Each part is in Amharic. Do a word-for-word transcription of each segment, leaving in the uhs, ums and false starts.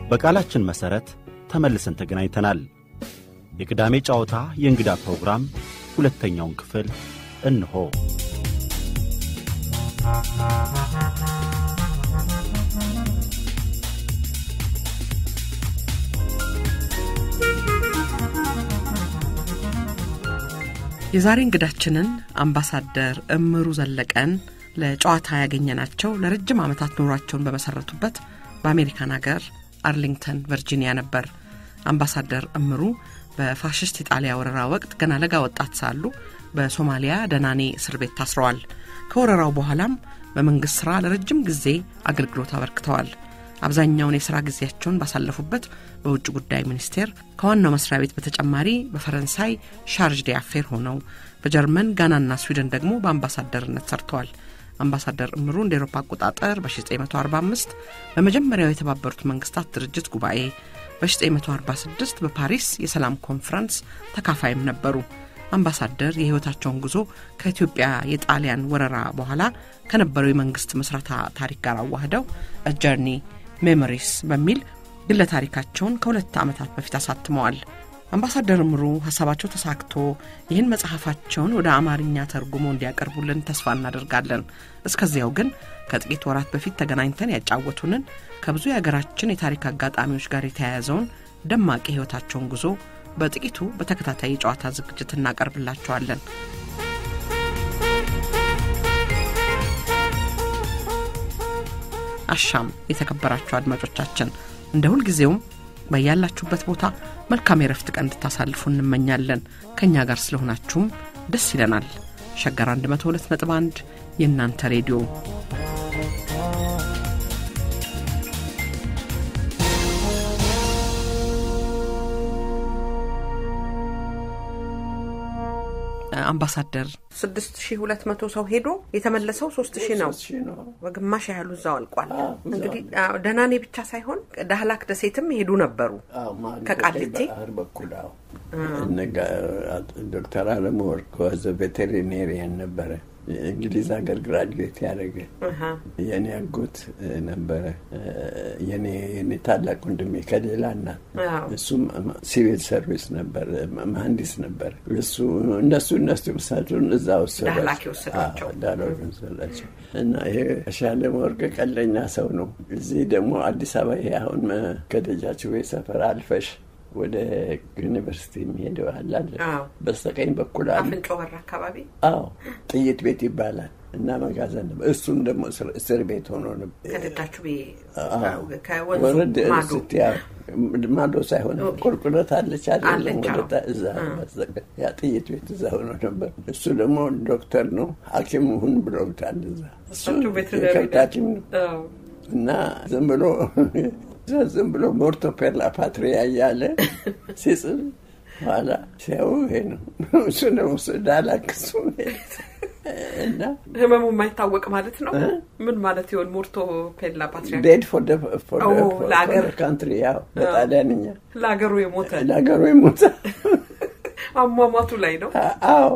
በቃላችን መሰረት ተመልሰን ተገናኝተናል። የቅዳሜ ጨዋታ የእንግዳ ፕሮግራም ሁለተኛውን ክፍል እንሆ። የዛሬ እንግዳችንን አምባሳደር እምሩ ዘለቀን ለጨዋታ ያገኘናቸው ለረጅም ዓመታት ኑሯቸውን በመሰረቱበት በአሜሪካን ሀገር አርሊንግተን ቨርጂኒያ ነበር። አምባሳደር እምሩ በፋሽስት ኢጣሊያ ወረራ ወቅት ገና ለጋ ወጣት ሳሉ በሶማሊያ ደናኔ እስር ቤት ታስረዋል። ከወረራው በኋላም በመንግስት ስራ ለረጅም ጊዜ አገልግሎት አበርክተዋል። አብዛኛውን የሥራ ጊዜያቸውን ባሳለፉበት በውጭ ጉዳይ ሚኒስቴር ከዋናው መስሪያ ቤት በተጨማሪ በፈረንሳይ ሻርጅ ዲአፌር ሆነው በጀርመን ጋናና ስዊድን ደግሞ በአምባሳደርነት ሰርተዋል። አምባሳደር እምሩ እንደ አውሮፓ አቆጣጠር በ1945 በመጀመሪያው የተባበሩት መንግስታት ድርጅት ጉባኤ በ1946 በፓሪስ የሰላም ኮንፈረንስ ተካፋይም ነበሩ። አምባሳደር የህይወታቸውን ጉዞ ከኢትዮጵያ የጣሊያን ወረራ በኋላ ከነበረው የመንግስት መስራታ ታሪክ ጋር አዋህደው A Journey Memories በሚል ግለ ታሪካቸውን ከሁለት ዓመታት በፊት አሳትመዋል። አምባሳደር እምሩ ሐሳባቸው ተሳክቶ ይህን መጽሐፋቸውን ወደ አማርኛ ተርጉሞ እንዲያቀርቡልን ተስፋ እናደርጋለን። እስከዚያው ግን ከጥቂት ወራት በፊት ተገናኝተን ያጫወቱንን ከብዙ የሀገራችን የታሪክ አጋጣሚዎች ጋር የተያያዘውን ደማቅ ህይወታቸውን ጉዞ በጥቂቱ በተከታታይ ጨዋታ ዝግጅት እናቀርብላችኋለን። አሻም የተከበራችሁ አድማጮቻችን እንደ ሁሉ ጊዜውም በያላችሁበት ቦታ መልካም የረፍት ቀን እንድታሳልፉ እንመኛለን። ከኛ ጋር ስለሆናችሁም ደስ ይለናል። ሸገር አንድ መቶ ሁለት ነጥብ አንድ የእናንተ ሬዲዮ አምባሳደር ስድስት ሺህ ሁለት መቶ ሰው ሄዶ የተመለሰው ሶስት ሺህ ነው። በግማሽ ያህሉ እዛው አልቋል። እንግዲህ ደናኔ ብቻ ሳይሆን ዳህላክ ደሴትም ሄዱ ነበሩ። ከቃሊቲ አርበኩላው እነጋ ዶክተር አለሙ ወርቅ ወዘ ቬተሪኔሪያን ነበር። እንግሊዝ ሀገር ግራጁዌት ያደረገ የኔ አጎት ነበር። የኔ የኔ ታላቅ ወንድሜ ከሌላና እሱም ሲቪል ሰርቪስ ነበር፣ መሐንዲስ ነበር። እሱ እነሱ እነሱ ምሳቱን እዛው ወሰዳቸው ዳላኪው ወሰዳቸው እና ይሄ ሻለም ወርቅ ቀለኛ ሰው ነው። እዚህ ደግሞ አዲስ አበባ ይሄ አሁን ከደጃችሁ ሰፈር አልፈሽ ወደ ዩኒቨርሲቲ የሚሄደው አለ በስተቀኝ በኩል አለ አፍንጮ በር አካባቢ አዎ ጥይት ቤት ይባላል እና መጋዘን ነው። እሱም ደግሞ እስር ቤት ሆኖ ነው ከደጃችሁ ከወንዙ ማዶ ማዶ ሳይሆን ቁልቁለት አለች አይደለም ወደ እዛ በስተቀኝ ያ ጥይት ቤት እዛ ሆኖ ነበር። እሱ ደግሞ ዶክተር ነው፣ ሐኪም ሁን ብለውታል። እዛ እሱ ቬተሪናሪ ነው እና ዝም ብሎ ዝም ብሎ ሞርቶ ፐር ላ ፓትሪያ ያለ ሲጽፍ ኋላ ሲያው ይሄ ነው እሱ ነው ዳላክ እሱ እና ህመሙ የማይታወቅ ማለት ነው። ምን ማለት ይሆን ሞርቶ ፐር ላ ፓትሪያ? dead for the for the for the country ያው በጣሊያንኛ ለሀገሩ የሞተ ለሀገሩ የሞተ አሟሟቱ ላይ ነው። አዎ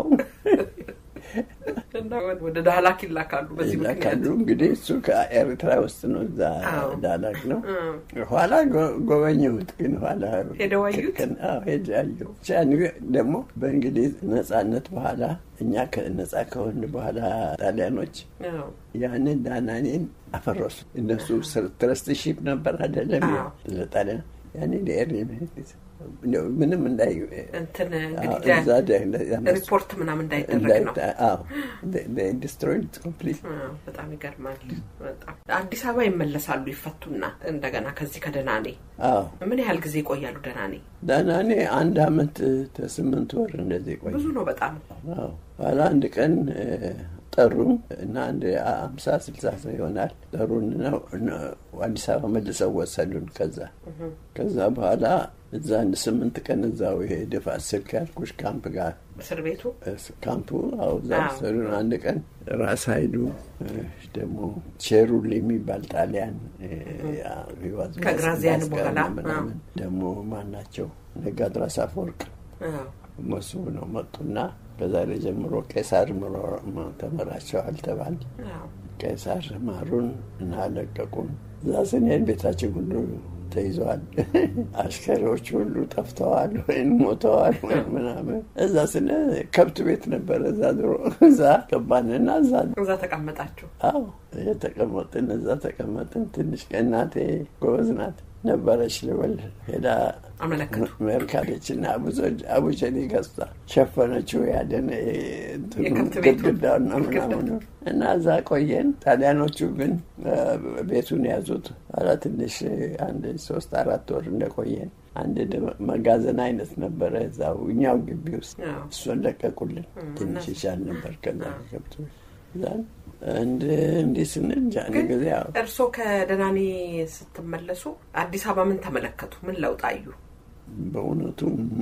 እና ወደ ዳላክ ይላካሉ። በዚህ ምክንያት እንግዲህ እሱ ከኤርትራ ውስጥ ነው እዛ ዳላክ ነው። ኋላ ጎበኘሁት ግን ኋላ ሄደዋዩት አዎ ሄጃለሁ። ቻኒ ደግሞ በእንግሊዝ ነጻነት በኋላ እኛ ከነጻ ከሆነ በኋላ ጣሊያኖች ያንን ዳናኔን አፈረሱ። እነሱ ትረስትሺፕ ነበር አይደለም ለጣሊያን ያኔ ለኤርሚያስ ምንም እንዳይ እንትን እንግዲህ ሪፖርት ምናምን እንዳይደረግ ነው። አዎ they destroyed completely። በጣም ይገርማል። በጣም አዲስ አበባ ይመለሳሉ ይፈቱና እንደገና ከዚህ ከደናኔ አዎ ምን ያህል ጊዜ ይቆያሉ? ደናኔ ደናኔ አንድ አመት ከስምንት ወር እንደዚህ ቆይ። ብዙ ነው በጣም። አዎ ኋላ አንድ ቀን ጠሩ እና አንድ ሃምሳ ስልሳ ሰው ይሆናል ጠሩን ነው አዲስ አበባ መልሰው ወሰዱን። ከዛ ከዛ በኋላ እዛ አንድ ስምንት ቀን እዛው ሄደ ፋሲል ካልኩሽ ካምፕ ጋር እስር ቤቱ ካምፑ አው ዛሰሩ አንድ ቀን ራስ ኃይሉ ደግሞ ቼሩሊ የሚባል ጣሊያን ያ ሪዋዝ ከግራዚያን በኋላ ደግሞ ማናቸው ነጋድራስ አፈወርቅ ሞሱ ነው መጡና ከዛሬ ጀምሮ ቄሳር ምሮ ተመራቸዋል ተባለ። ቄሳር ማሩን እና ለቀቁን። ዛሰኔን ቤታችን ሁሉ ተይዟል፣ አሽከሮች ሁሉ ጠፍተዋል ወይም ሞተዋል ወይም ምናምን። እዛ ስለ ከብት ቤት ነበር እዛ ድሮ። እዛ ገባንና እዛ እዛ ተቀመጣችሁ? አዎ የተቀመጥን እዛ ተቀመጥን። ትንሽ ቀናቴ ጎበዝ ናት ነበረች ልበል ሄዳ አመለከቱ መርካቶችና አቡዘጅ አቡጀኒ ገዝታ ሸፈነችው ያደነ ግድግዳውና ምናምን እና እዛ ቆየን። ጣሊያኖቹ ግን ቤቱን ያዙት። ኋላ ትንሽ አንድ ሶስት አራት ወር እንደቆየን አንድ መጋዘን አይነት ነበረ እዛው እኛው ግቢ ውስጥ። እሱን ለቀቁልን። ትንሽ ይሻል ነበር ከዛ ገብቶ ዛን እንደ እንደ ስንል ጃኒ ገዛ እርሶ ከደናኒ ስትመለሱ አዲስ አበባ ምን ተመለከቱ? ምን ለውጥ አዩ? በእውነቱ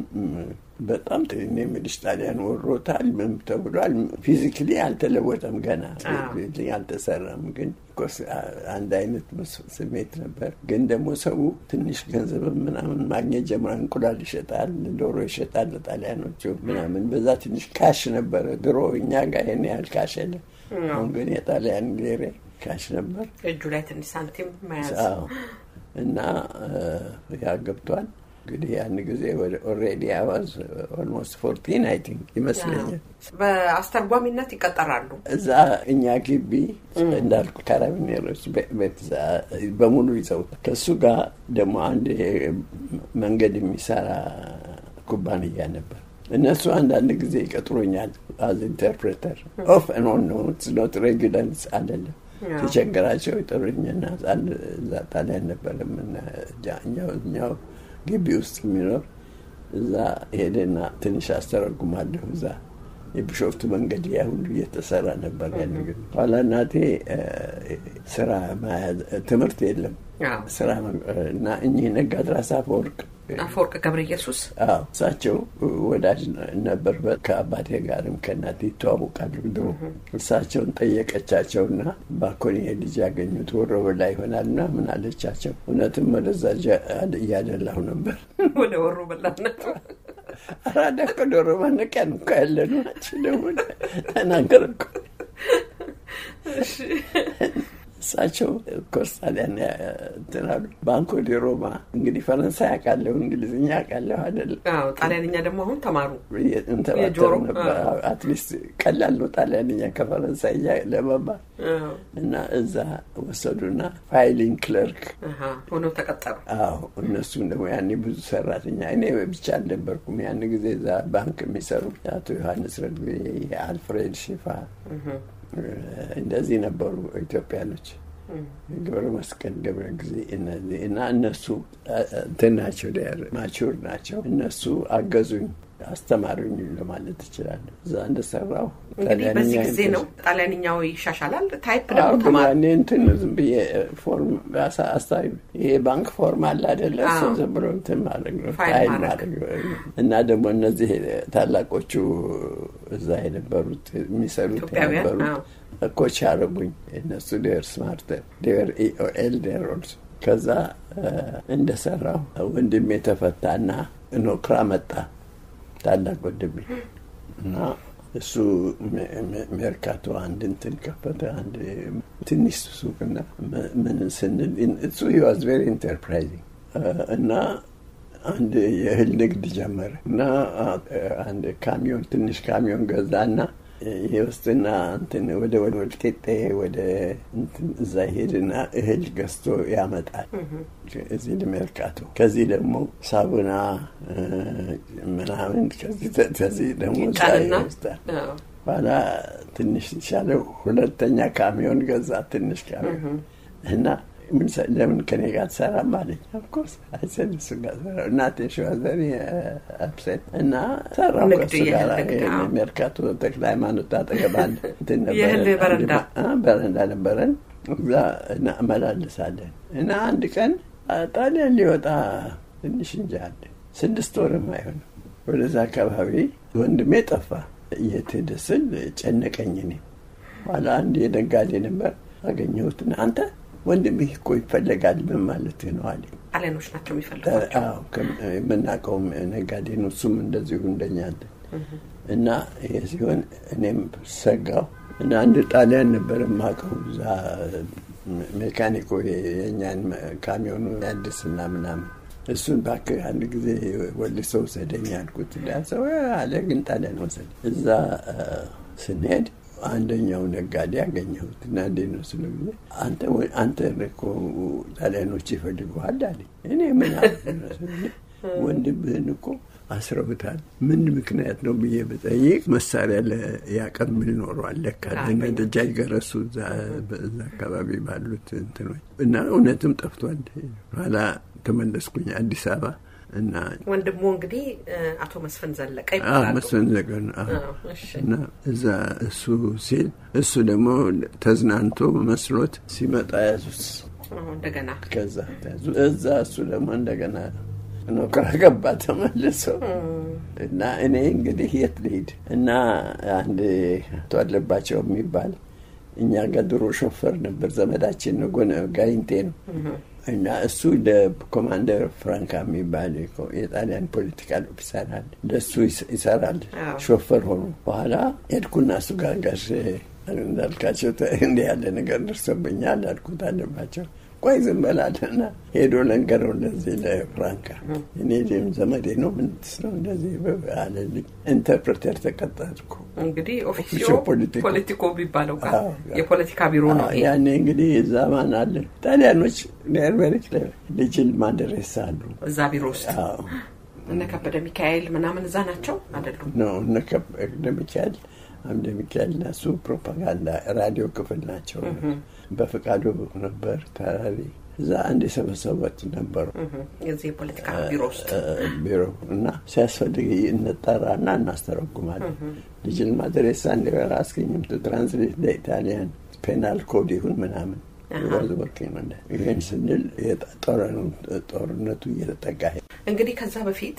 በጣም ትንሽ ምልሽ ጣሊያን ወሮታል ምን ተብሏል። ፊዚካሊ አልተለወጠም ገና አልተሰራም። ግን ኮርስ አንድ አይነት ስሜት ነበር። ግን ደግሞ ሰው ትንሽ ገንዘብ ምናምን ማግኘት ጀመረ። እንቁላል ይሸጣል፣ ዶሮ ይሸጣል ለጣሊያኖቹ ምናምን። በዛ ትንሽ ካሽ ነበር ድሮ እኛ ጋር የኔ ያህል ካሽ የለም። አሁን ግን የጣሊያን ሊሬ ካሽ ነበር እጁ ላይ ትንሽ ሳንቲም መያዝ እና ያገብቷል። እንግዲህ ያን ጊዜ ወደ ኦሬዲ አዋዝ ኦልሞስት ፎርቲን አይ ቲንክ ይመስለኛል። በአስተርጓሚነት ይቀጠራሉ እዛ እኛ ግቢ እንዳልኩ ካራቢኔሮች በዛ በሙሉ ይዘው ከሱ ጋር ደግሞ አንድ መንገድ የሚሰራ ኩባንያ ነበር። እነሱ አንዳንድ ጊዜ ይቀጥሩኛል as interpreter off and on no it's not regular አይደለም። ተቸገራቸው ይጠሩኝና አንድ እዛ ጣሊያን ነበር እና ጃኛው ኛው ግቢ ውስጥ የሚኖር እዛ ሄደና ትንሽ አስተረጉማለሁ። እዛ የቢሾፍቱ መንገድ ያ ሁሉ እየተሰራ ነበር ያን ጊዜ። ኋላ እናቴ ስራ ትምህርት የለም ስራ እና እኚህ ነጋድራስ አፈወርቅ አፈወርቅ ገብረ ኢየሱስ አዎ እሳቸው ወዳጅ ነበር ከአባቴ ጋርም ከእናቴ ተዋውቃሉ ድሮ። እሳቸውን ጠየቀቻቸውና ባኮኒ ልጅ ያገኙት ወሮ በላ ይሆናልና ምን አለቻቸው። እውነትም ወደዛ እያደላሁ ነበር ወደ ወሮ በላነት አራዳ ከዶሮ ማነቂያ ነው ያለነው ናቸው ደግሞ ተናገርኩ። እሺ እሳቸው ኮርስ ጣሊያን ተናሉ ባንኮ ዲ ሮማ እንግዲህ ፈረንሳይ አቃለው እንግሊዝኛ አቃለው አይደል? አዎ ጣሊያንኛ ደግሞ አሁን ተማሩ የጆሮ አትሊስት ቀላል ነው ጣሊያንኛ ከፈረንሳይ ለመማር እና እዛ ወሰዱና ፋይሊንግ ክለርክ አሃ ሆኖ ተቀጠሩ። አዎ እነሱ ደግሞ ያኔ ብዙ ሰራተኛ እኔ ብቻ አልነበርኩም። ያን ጊዜ እዛ ባንክ የሚሰሩ አቶ ዮሐንስ ረድቤ፣ አልፍሬድ ሺፋ እንደዚህ ነበሩ ኢትዮጵያኖች። ገብረ መስቀል ገብረ ጊዜ እነዚህ እና እነሱ ተናቸው ዳር ማቹር ናቸው። እነሱ አገዙኝ አስተማሩኝ ለማለት ይችላል። እዛ እንደሰራው በዚህ ጊዜ ነው ጣሊያንኛው ይሻሻላል። ታይፕ ደግሞ ተማሩ እንትን ዝም ብዬ ፎርም አሳይ ይሄ ባንክ ፎርም አለ አይደለ? ዝም ብሎ እንትን ማለት ነው ፋይል ማለት እና ደግሞ እነዚህ ታላቆቹ እዛ የነበሩት የሚሰሩት የነበሩት ኮች አረጉኝ። እነሱ ዴር ስማርት ዴር ኤልደር ኦልሶ። ከዛ እንደሰራው ወንድሜ ተፈታና ኖክራ መጣ ታላቅ ወንድሜ እና እሱ ሜርካቶ አንድ እንትን ከፈተ አንድ ትንሽ ሱቅና ምን ስንል እሱ he was very enterprising እና አንድ የእህል ንግድ ጀመረ እና አንድ ካሚዮን ትንሽ ካሚዮን ገዛና ይወስድና እንትን ወደ ወደ ወልቴጤ ወደ እንትን እዛ ሄድና እህል ገዝቶ ያመጣል እዚህ ለሜርካቶ። ከዚህ ደግሞ ሳቡና ምናምን ከዚህ ከዚህ ደግሞ ሳይወስዳል። ባላ ትንሽ ሻለው ሁለተኛ ካሚዮን ገዛ ትንሽ ካሚዮን እና ምን ለምን ከኔ ጋር ተሰራም አለኝ። ኦፍ ኮርስ አይሰድ እሱ ጋር ሰራ እናቴ ሸዋዘሪ አፕሴት እና ሰራው ከሱ ጋር ሜርካቶ ተክለ ሃይማኖት አጠገባል እንትን ነበር የህል በረንዳ በረንዳ ነበረን እዛ እና መላለሳለን እና አንድ ቀን ጣሊያን ሊወጣ ትንሽ እንጂ አለ ስድስት ወርም አይሆን ወደዛ አካባቢ ወንድሜ ጠፋ። እየተደሰል ጨነቀኝ። እኔ ኋላ አንድ የነጋዴ ነበር አገኘሁትና አንተ ወንድሜ እኮ ይፈልጋል ምን ማለት ነው አለ። ጣሊያኖች ናቸው የሚፈልጉት። አዎ ከመናቀው ነጋዴ ነው እሱም እንደዚሁ እንደኛ እና ይሄ ሲሆን እኔም ሰጋው እና አንድ ጣሊያን ነበር ማቀው እዛ ሜካኒኮ የኛን ካሚዮኑ ያድስና ምናምን እሱን ባክ አንድ ጊዜ ወልሶ ወሰደኝ አልኩት። ዳሰው አለ ግን ጣሊያን ወሰደ። እዛ ስንሄድ አንደኛው ነጋዴ አገኘሁት እና እንዴት ነው ስለው አንተ አንተ እኮ ጣሊያኖች ይፈልጉሃል አለኝ። እኔ ምን ወንድምህን እኮ አስረውታል ምን ምክንያት ነው ብዬ በጠይቅ መሳሪያ ለያቀብል ኖሯል ለካ እና ደጃጅ ገረሱ እዛ በዛ አካባቢ ባሉት እንትኖች እና እውነትም ጠፍቷል። ኋላ ተመለስኩኝ አዲስ አበባ እና ወንድሙ እንግዲህ አቶ መስፍን ዘለቀ ይባላል። አዎ መስፍን ዘለቀ እና እዛ እሱ ሲል እሱ ደግሞ ተዝናንቶ መስሎት ሲመጣ ያዙት እንደገና ከዛ እዛ እሱ ደግሞ እንደገና ነው ከገባ ተመልሶ እና እኔ እንግዲህ የት ልሂድ እና አንድ ተወለባቸው የሚባል እኛ ጋር ድሮ ሾፈር ነበር ዘመዳችን ነው ጎነ ጋይንቴ ነው እና እሱ ለኮማንደር ፍራንካ የሚባል የጣሊያን ፖለቲካል ኦፊሰር አለ ለሱ ይሰራል ሾፈር ሆኖ በኋላ ሄድኩና እሱ ጋር ጋር እንዳልካቸው እንደ ያለ ነገር ደርሶብኛል አልኩት አለባቸው ቆይ ዝም በላልና ሄዶ ለንገረው እንደዚህ ለፍራንካ እኔ ደም ዘመዴ ነው ምን ነው እንደዚህ አለልኝ ኢንተርፕሬተር ተቀጣጥኩ እንግዲህ ኦፊሲዮ ፖለቲኮ ቢባለው ጋር የፖለቲካ ቢሮ ነው ያኔ እንግዲህ ዘማን አለ ጣሊያኖች ነርበሪክ ለጅል ማደረስ አሉ እዛ ቢሮ ውስጥ አዎ እነ ከበደ ሚካኤል ምናምን እዛ ናቸው አይደሉም ነው እነ ከበደ ሚካኤል አምደ ሚካኤል ናሱ ፕሮፓጋንዳ ራዲዮ ክፍል ናቸው በፈቃዱ ነበር ታራሪ እዛ አንድ ሰበሰበት ነበር የዚህ ፖለቲካ ቢሮ ውስጥ ቢሮ እና ሲያስፈልግ እንጠራና እናስተረጉማለን ልጅል ማድረስ አንድ ራስኪኝም ትራንስሌት ለኢጣሊያን ፔናል ኮድ ይሁን ምናምን ወዝ ወርኪንግ እንደ ይሄን ስንል የጦርነቱ ጦርነቱ እየተጠጋ እንግዲህ ከዛ በፊት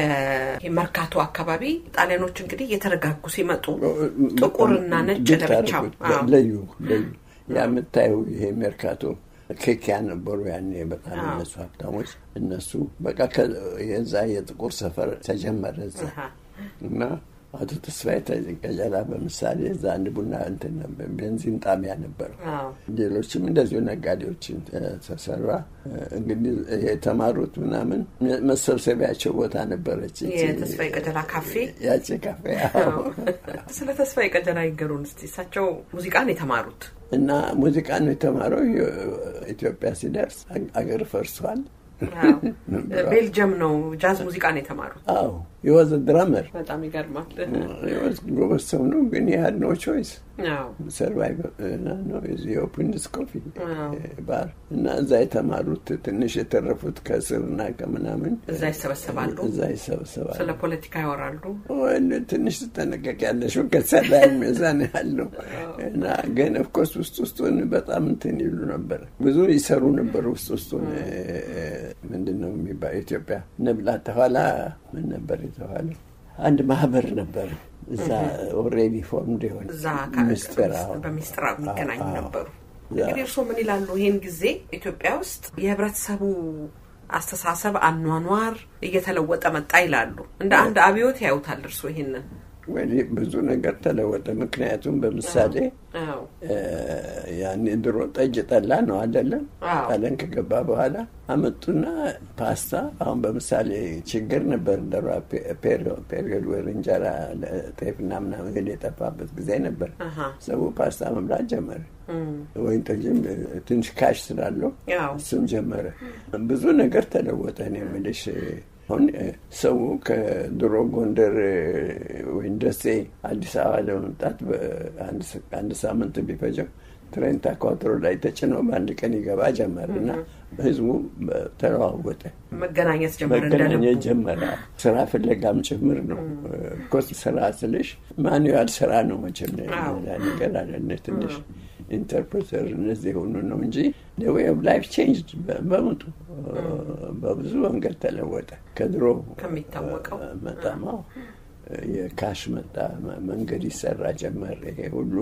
የመርካቶ አካባቢ ጣሊያኖች እንግዲህ የተረጋጉ ሲመጡ ጥቁርና ነጭ ለብቻው ለዩ ለዩ ያመጣው ይሄ መርካቶ ከኪያ ነበሩ ያኔ በጣም እነሱ ሀብታሞች እነሱ በቃ የዛ የጥቁር ሰፈር ተጀመረ እዛ እና አቶ ተስፋዬ ተቀጀላ በምሳሌ እዛ አንድ ቡና እንትን ነበር ቤንዚን ጣቢያ ነበር ሌሎችም እንደዚሁ ነጋዴዎች ተሰራ እንግዲህ የተማሩት ምናምን መሰብሰቢያቸው ቦታ ነበረች የተስፋዬ ቀጀላ ካፌ ያቺ ካፌ ስለ ተስፋዬ ቀጀላ ይገሩን እስቲ እሳቸው ሙዚቃን የተማሩት እና ሙዚቃን የተማረው ኢትዮጵያ ሲደርስ አገር ፈርሷል ቤልጅየም ነው ጃዝ ሙዚቃን የተማሩት አዎ የወዘ ድራመር በጣም ይገርማል የወዝ ጎበዝ ሰው ነው ግን ያhad no choice አዎ ሰርቫይቭ ነው እዚህ ኦፕን ዲስኮፊ ባር እና እዛ የተማሩት ትንሽ የተረፉት ከስርና ከመናምን እዛ ይሰበሰባሉ እዛ ይሰበሰባሉ ስለ ፖለቲካ ያወራሉ ወይ ትንሽ ተነቀቅ ያለሽ ከሰላይ መዛን ያለው እና ግን of course ውስጥ ውስጡን በጣም እንትን ይሉ ነበር ብዙ ይሰሩ ነበር ውስጥ ውስጡን ምንድነው የሚባለው ኢትዮጵያ ነብላ ተኋላ ምን ነበር የተባለ አንድ ማህበር ነበር እዛ ኦሬዲ ፎርምድ ይሆን እዛ ካስተራው በሚስጥራው ይገናኙ ነበር እንግዲህ እርሶ ምን ይላሉ ይሄን ጊዜ ኢትዮጵያ ውስጥ የህብረተሰቡ አስተሳሰብ አኗኗር እየተለወጠ መጣ ይላሉ እንደ አንድ አብዮት ያዩታል እርሶ ይሄንን ወይ ብዙ ነገር ተለወጠ ምክንያቱም በመሳሌ አዎ ያኔ ድሮ ጠጅ ጠላ ነው አይደለም ታለን ከገባ በኋላ አመጡና ፓስታ አሁን በመሳሌ ችግር ነበር እንደራ ፔሪዮ ፔሪዮድ ወንጀራ ጤፍና ምናምን የጠፋበት ጊዜ ነበር ሰው ፓስታ መብላት ጀመረ ወይ ጠጅም ትንሽ ካሽ ስላለው እሱም ጀመረ ብዙ ነገር ተለወጠ ነው የምልሽ አሁን ሰው ከድሮ ጎንደር ወንደሴ አዲስ አበባ ለመምጣት በአንድ አንድ ሳምንት ቢፈጀው ትሬንታ ኳትሮ ላይ ተጭኖ በአንድ ቀን ይገባ ጀመርና ህዝቡ ተለዋወጠ መገናኘት ጀመረ መገናኘት ጀመረ ስራ ፍለጋም ጭምር ነው ኮስ ስራ ስልሽ ማኑዋል ስራ ነው መቼም ነገር አይደለም ትንሽ ኢንተርፕሬተር እነዚህ ሆኖ ነው እንጂ the way of life changed በመጡ በብዙ መንገድ ተለወጠ ከድሮ ከሚታወቀው መጣማው የካሽ መጣ መንገድ ይሰራ ጀመረ ይሄ ሁሉ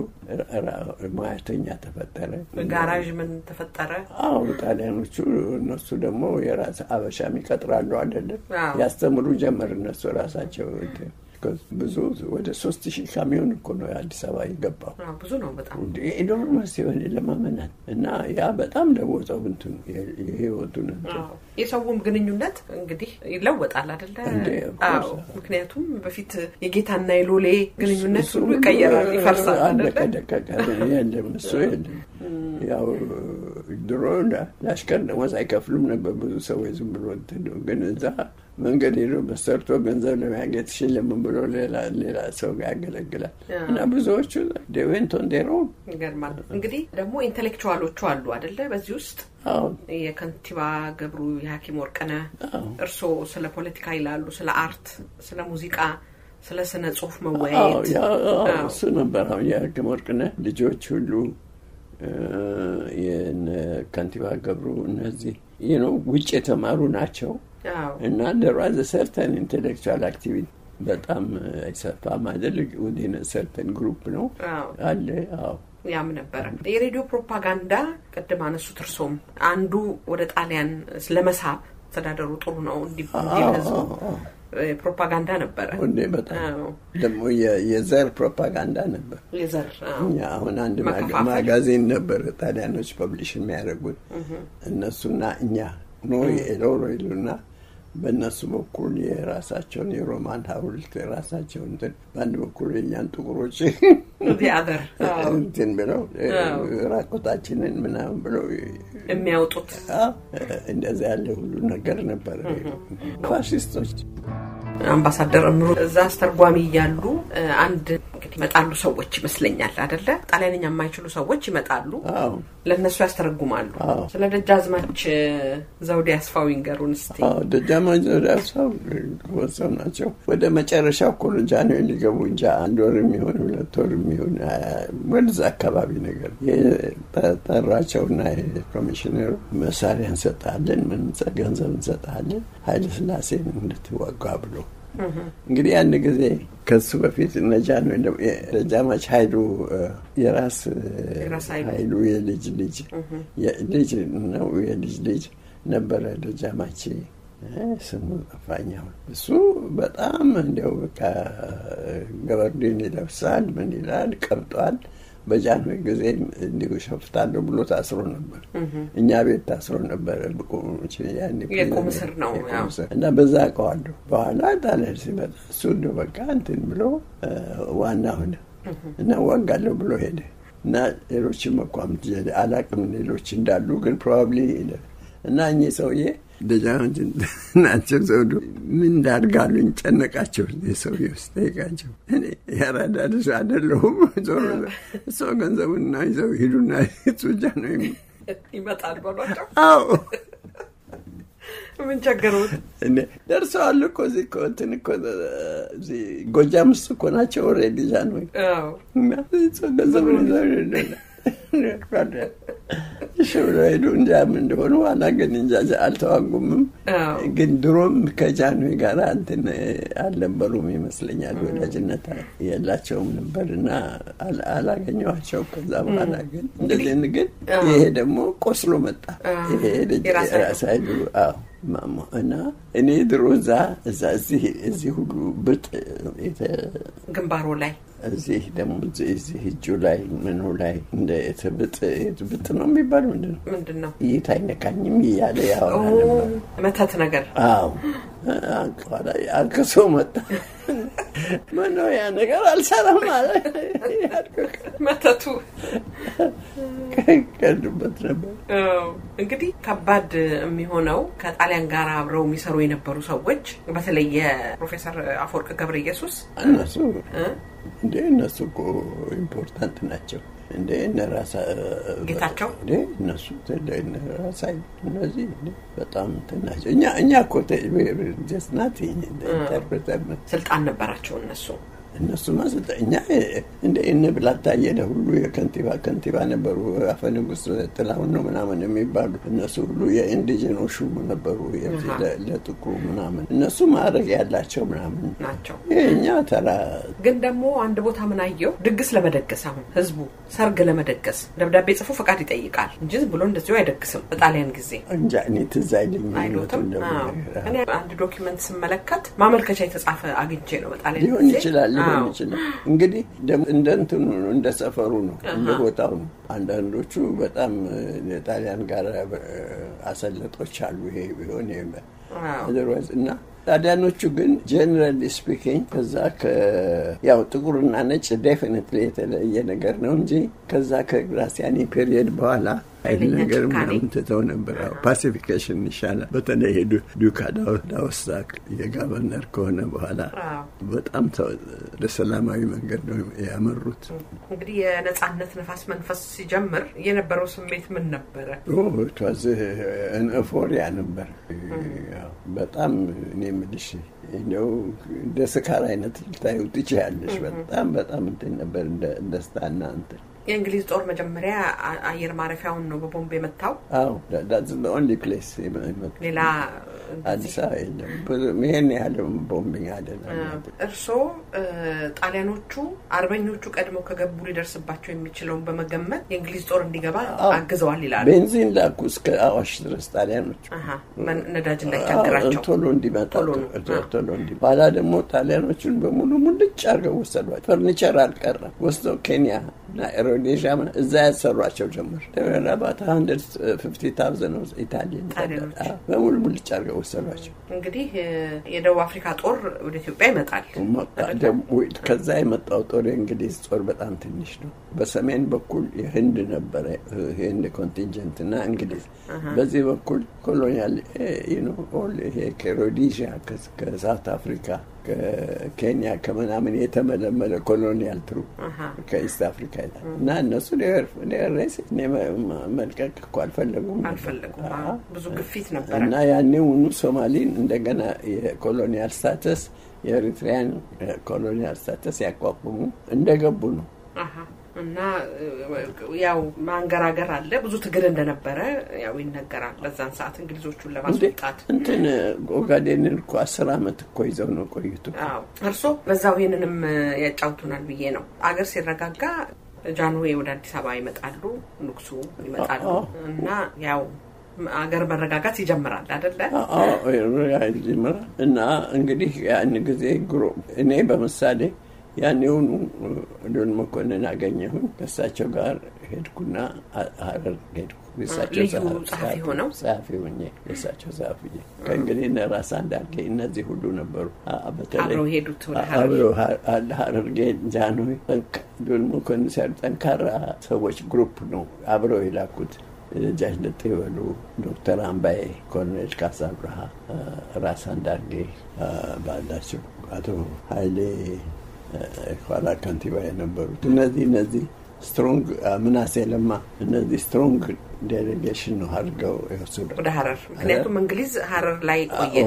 ማያተኛ ተፈጠረ ጋራዥ ምን ተፈጠረ አዎ ጣሊያኖቹ እነሱ ደግሞ የራስ አበሻም ይቀጥራሉ አይደለም ያስተምሩ ጀመር እነሱ ራሳቸው because ብዙ ወደ ሶስት ሺህ ካሚዮን እኮ ነው አዲስ አበባ ይገባው። አዎ ብዙ ነው በጣም ኢኖርማስ የሆነ ለማመናት እና ያ በጣም ለወጣው እንትን የህይወቱን አዎ የሰውም ግንኙነት እንግዲህ ይለወጣል አይደለ? አዎ ምክንያቱም በፊት የጌታና የሎሌ ግንኙነት ሁሉ ይቀየራል ይፈርሳል አይደለ? ደቀቀ ያለም እሱ የለም ያው ድሮ ላሽከር ደሞዝ አይከፍሉም ነበር ብዙ ሰዎች ዝም ብሎ እንትን ግን እዛ መንገድ ሄዶ በሰርቶ ገንዘብ ለማግኘት ሽልም ብሎ ሌላ ሌላ ሰው ጋር ያገለግላል እና ብዙዎቹ ዴቨንት ኦንዴሮ ይገርማል። እንግዲህ ደግሞ ኢንተሌክቹዋሎቹ አሉ አይደለ በዚህ ውስጥ አዎ የከንቲባ ገብሩ የሐኪም ወርቅነህ እርሶ ስለ ፖለቲካ ይላሉ ስለ አርት ስለ ሙዚቃ ስለ ስነ ጽሁፍ መወያየት አዎ እሱ ነበር አሁን የሐኪም ወርቅነህ ልጆች ሁሉ የከንቲባ ገብሩ እነዚህ you know ውጭ የተማሩ ናቸው እና there was a certain intellectual activity በጣም አይሰፋ ማለት ወዲነ certain group ነው አለ አዎ ያም ነበር የሬዲዮ ፕሮፓጋንዳ ቀደም አነሱት እርሶም አንዱ ወደ ጣሊያን ስለመሳብ ተዳደሩ ጥሩ ነው እንዲበዙ ፕሮፓጋንዳ ነበር እንዴ በጣም ደግሞ የዘር ፕሮፓጋንዳ ነበር የዘር ያ አሁን አንድ ማጋዚን ነበር ጣሊያኖች ፐብሊሽ የሚያደርጉት እነሱና እኛ ነው የሎሮ ይሉና በእነሱ በኩል የራሳቸውን የሮማን ሐውልት የራሳቸውን እንትን በአንድ በኩል የኛን ጥቁሮች ዲያደር እንትን ብለው ራቆታችንን ምናምን ብለው የሚያወጡት እንደዛ ያለ ሁሉ ነገር ነበር ፋሺስቶች አምባሳደር እምሩ እዛ አስተርጓሚ ያሉ አንድ እንግዲህ መጣሉ ሰዎች ይመስለኛል አይደለ ጣሊያንኛ የማይችሉ ሰዎች ይመጣሉ አዎ ለነሱ ያስተረጉማሉ ስለ ደጃዝማች ዘውዴ አስፋው ይንገሩን እስቲ አዎ ደጃዝማች ዘውዴ አስፋው ወሰናቸው ወደ መጨረሻው ኮሎጃኖ ሊገቡ እንጂ አንድ ወር የሚሆን ሁለት ወር የሚሆን ወደዛ አካባቢ ነገር የጠራቸውና የኮሚሽነሩ መሳሪያ እንሰጣለን ምን ገንዘብ እንሰጣለን ኃይለ ሥላሴን እንድትዋጋ ብሎ እንግዲህ አንድ ጊዜ ከሱ በፊት ነጃን ወንድም ደጃዝማች ኃይሉ የራስ ኃይሉ የልጅ ልጅ የልጅ ነው የልጅ ልጅ ነበር ደጃዝማች ስሙ ጠፋኛው እሱ በጣም እንደው በቃ ገበርዲን ይለብሳል ምን ይላል ቀብጧል በጃን ጊዜ እንዲሁ ሸፍታለሁ ብሎ ታስሮ ነበር እኛ ቤት ታስሮ ነበር በቆሞች ያኔ የቆምስር ነው እና በዛ አውቀዋለሁ በኋላ ታለር ሲመጣ እሱ እንደው በቃ እንትን ብሎ ዋና ሆነ እና ዋጋለሁ ብሎ ሄደ እና ሌሎች መቋም አላቅም ሌሎች እንዳሉ ግን ፕሮባብሊ እና እኚህ ሰውዬ ደጃዝማች ናቸው ዘውዱ ምን እንዳርጋሉኝ ጨነቃቸው የሰውዬው ስጠይቃቸው እኔ ያራዳ ልጅ አይደለሁም ዞሮ ሰው ገንዘቡና ይዘው ሂዱና ሱጃ ነው ይመጣል ባሏቸው አዎ ምን ቸገሩት እኔ ደርሰዋል እኮ እዚህ እኮ እንትን እኮ እዚህ ጎጃም ውስጥ እኮ ናቸው ኦልሬዲ ጃንሆይ አዎ እና ሰው ገንዘቡን ይዘው ሽብራይዱ እንጃም እንደሆነ ዋና ግን እንጃ አልተዋጉምም ግን ድሮም ከጃንሆይ ጋር እንትን አልነበሩም ይመስለኛል ወዳጅነት የላቸውም ነበርና አላገኘዋቸው ከዛ በኋላ ግን እንደዚህ ግን ይሄ ደግሞ ቆስሎ መጣ ይሄ ልጅ ራሳይዱ አዎ ማማ እና እኔ ድሮ እዛ እዛ እዚህ እዚህ ሁሉ ብጥ ግንባሩ ላይ እዚህ ደግሞ እዚህ እጁ ላይ ምኑ ላይ እንደ የተብጥ ብጥ ነው የሚባለው ምንድነው ምንድነው ይታይነካኝም ይያለ ያው መተት ነገር አዎ አንቋላ አልከሶ መጣ ምን ነው ያ ነገር አልሰራም ማለት መተቱ ከልበት ነበር እንግዲህ ከባድ የሚሆነው ከጣሊያን ጋር አብረው የሚሰሩ የነበሩ ሰዎች በተለይ የፕሮፌሰር አፈወርቅ ገብረ ኢየሱስ እነሱ እንደ እነሱ እኮ ኢምፖርታንት ናቸው እንደ እነራሳ ጌታቸው እንደ እነሱ ተደነ ራሳይ እነዚህ በጣም ተናጀ እኛ እኛ እኮ ጀስናት ኢንተርፕሬተር ስልጣን ነበራቸው እነሱ እነሱ ማሰጠኛ እንደ እነ ብላታ የለ ሁሉ የከንቲባ ከንቲባ ነበሩ። አፈንጉስ ጥላሁን ነው ምናምን የሚባሉ እነሱ ሁሉ የኢንዲጂኖሹ ነበሩ። ለጥቁሩ ምናምን እነሱ ማድረግ ያላቸው ምናምን ናቸው። እኛ ተራ ግን ደግሞ አንድ ቦታ ምን አየው ድግስ ለመደገስ አሁን ህዝቡ ሰርግ ለመደገስ ደብዳቤ ጽፎ ፈቃድ ይጠይቃል እንጂ ዝም ብሎ እንደዚሁ አይደግስም። በጣሊያን ጊዜ እንጃ እኔ ትዝ አይለኝም። እኔ አንድ ዶክመንት ስመለከት ማመልከቻ የተጻፈ አግኝቼ ነው በጣሊያን ሊሆን ይችላል ሊሆን ይችላል። እንግዲህ እንደ እንትኑ እንደ ሰፈሩ ነው እንደ ቦታው ነው። አንዳንዶቹ በጣም የጣሊያን ጋር አሰለጦች አሉ። ይሄ ቢሆን ይሄ አዘርዋይዝ እና ጣሊያኖቹ ግን ጀነራሊ ስፒኪንግ ከዛ ያው ጥቁርና ነጭ ዴፊኒትሊ የተለየ ነገር ነው እንጂ ከዛ ከግራሲያኒ ፔሪየድ በኋላ አይል ነገር ምናምን ተተው ነበር። ፓሲፊኬሽን ይሻላል። በተለይ ሄዱ ዱካዳ ዳውስታክ የጋቨርነር ከሆነ በኋላ በጣም ለሰላማዊ መንገድ ነው ያመሩት። እንግዲህ የነጻነት ነፋስ መንፈስ ሲጀምር የነበረው ስሜት ምን ነበር? ኦ ተዋዝ እን ፎሪያ ነበር በጣም እኔ ምልሽ ነው ደስካራ አይነት ልታዩ ትችያለሽ። በጣም በጣም እንትን ነበር ደስታና እንትን የእንግሊዝ ጦር መጀመሪያ አየር ማረፊያውን ነው በቦምብ የመታው። አዎ that's the only place ሌላ አዲስ አበባ የለም። ምን ያህል ቦምቢንግ አይደለም። እርሶ ጣሊያኖቹ አርበኞቹ ቀድሞ ከገቡ ሊደርስባቸው የሚችለውን በመገመት የእንግሊዝ ጦር እንዲገባ አግዘዋል ይላሉ። ቤንዚን ላኩ እስከ አዋሽ ድረስ ጣሊያኖቹ አሃ ነዳጅ እንዳይቸግራቸው ቶሎ እንዲመጣ ቶሎ እንዲ ባላ ደግሞ ጣሊያኖቹን በሙሉ ሙልጭ አርገው ወሰዷቸው። ፈርኒቸር አልቀረም ወስደው ኬንያ እና ሮዴሻ እዛ ያሰሯቸው ጀመር። ለባታ one hundred fifty thousand ነው ኢጣሊያን በሙሉ ሙልጭ አርገው ወሰዷቸው። እንግዲህ የደቡብ አፍሪካ ጦር ወደ ኢትዮጵያ ይመጣል። ከዛ የመጣው ጦር እንግዲህ ጦር በጣም ትንሽ ነው። በሰሜን በኩል የህንድ ነበር የህንድ ኮንቲንጀንት እና እንግሊዝ በዚህ በኩል ኮሎኒያል you know all ይሄ ከሮዴሻ ከሳውት አፍሪካ ከኬንያ ከመናምን የተመለመለ ኮሎኒያል ትሩ ከኢስት አፍሪካ እና እነሱ ለረስ መልቀቅ እኮ አልፈለጉም አልፈለጉም ብዙ ግፊት ነበር እና ያኔው ሶማሊን እንደገና የኮሎኒያል ስታተስ የኤሪትሪያን ኮሎኒያል ስታተስ ያቋቁሙ እንደገቡ ነው። አሃ እና ያው ማንገራገር አለ ብዙ ትግል እንደነበረ ያው ይነገራል። በዛን ሰዓት እንግሊዞቹን ለማስወጣት እንትን ኦጋዴንን እኮ አስር አመት እኮ ይዘው ነው ቆይቱ። አዎ እርሶ በዛው ይሄንንም ያጫውቱናል ብዬ ነው። አገር ሲረጋጋ ጃንሆይ ወደ አዲስ አበባ ይመጣሉ፣ ንጉሱ ይመጣሉ እና ያው አገር መረጋጋት ይጀምራል አይደለ? አዎ ይጀምራል እና እንግዲህ ያን ጊዜ ግሮ እኔ በመሳሌ ያኔውን ዶን መኮንን አገኘሁኝ። ከሳቸው ጋር ሄድኩና ሀረር ሄድኩ። ከሳቸው ጻፊ ሆነው ጻፊ ሆኜ ከሳቸው ጻፊ ከእንግዲህ ራስ አንዳርጌ እነዚህ ሁሉ ነበሩ። በተለይ አብረው ሄዱት ወደ ሀረር ሀረር ጃንሆይ ዶን መኮንን ሲያጠንካራ ሰዎች ግሩፕ ነው አብረው የላኩት። ጃጅ ለጤወሉ ዶክተር አምባዬ ኮሎኔል ካሳ ብርሃ ራስ አንዳርጌ ባላቸው አቶ ኃይሌ ኋላ ከንቲባ የነበሩት እነዚህ እነዚህ ስትሮንግ ምናሴ ለማ እነዚህ ስትሮንግ ዴሌጌሽን ነው አድርገው የወሰዱ ወደ ሀረር። ምክንያቱም እንግሊዝ ሀረር ላይ ቆየ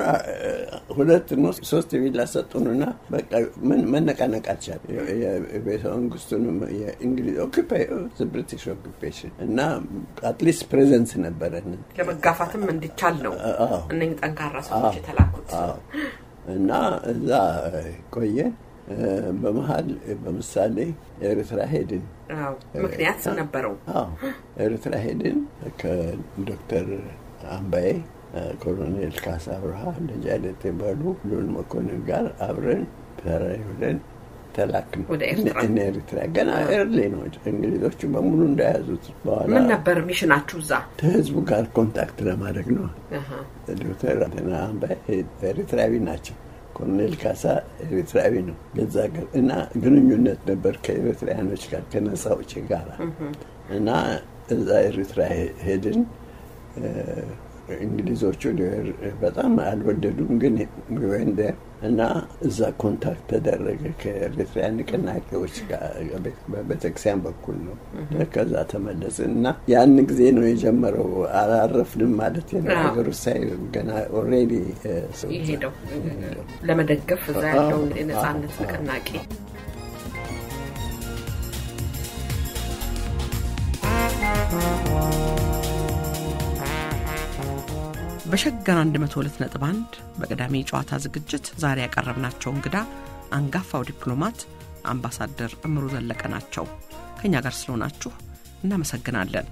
ሁለት ነው ሶስት ቪላ ሰጡንና በቃ ምን መነቃነቃቻል የቤተ መንግስቱንም የእንግሊዝ ኦኩፓይ ብሪቲሽ ኦኩፔሽን እና አትሊስት ፕሬዘንስ ነበረን ለመጋፋትም እንዲቻል ነው እነኚህ ጠንካራ ሰዎች የተላኩት እና እዛ ቆየን። በመሃል በመሳሌ ኤርትራ ሄድን። አዎ ምክንያት ነበረው። አዎ ኤርትራ ሄድን ከዶክተር አምባዬ ኮሎኔል ካሳ ብርሃ ለጃለቴ ባሉ ሎን መኮንን ጋር አብረን ተራይወለን ተላክን ወደ ኤርትራ። እኔ ኤርትራ ገና ኤርሊ ነው እንግሊዞቹ በሙሉ እንዳያዙት በኋላ ምን ነበር ሚሽናችሁ እዛ? ከህዝቡ ጋር ኮንታክት ለማድረግ ነው። አሃ ዶክተር አምባዬ ኤርትራዊ ናቸው። ኮሎኔል ካሳ ኤርትራዊ ነው። ገዛ እና ግንኙነት ነበር ከኤርትራያኖች ጋር ከነሳዎች ጋር እና እዛ ኤርትራ ሄድን። እንግሊዞቹ በጣም አልወደዱም። ግን ወንደ እና እዛ ኮንታክት ተደረገ ከኤርትራ ንቅናቄዎች ጋር በቤተክርስቲያን በኩል ነው። ከዛ ተመለስን እና ያን ጊዜ ነው የጀመረው። አላረፍንም ማለት ነው። ሀገሩ ሳይ ገና ኦልሬዲ ይሄደው ለመደገፍ እዛ ያለው የነጻነት ንቅናቄ በሸገር አንድ መቶ ሁለት ነጥብ አንድ በቀዳሚ ጨዋታ ዝግጅት ዛሬ ያቀረብናቸው እንግዳ አንጋፋው ዲፕሎማት አምባሳደር እምሩ ዘለቀ ናቸው። ከኛ ጋር ስለሆናችሁ እናመሰግናለን።